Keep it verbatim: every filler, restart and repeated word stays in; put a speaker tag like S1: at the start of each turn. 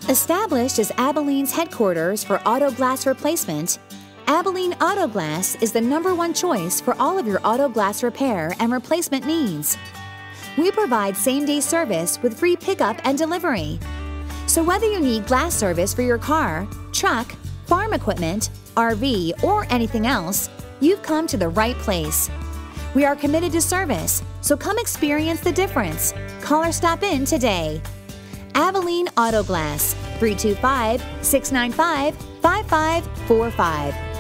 S1: Established as Abilene's headquarters for auto glass replacement, Abilene Auto Glass is the number one choice for all of your auto glass repair and replacement needs. We provide same-day service with free pickup and delivery. So whether you need glass service for your car, truck, farm equipment, R V, or anything else, you've come to the right place. We are committed to service, so come experience the difference. Call or stop in today. Abilene Auto Glass, three two five, six nine five, five five four five.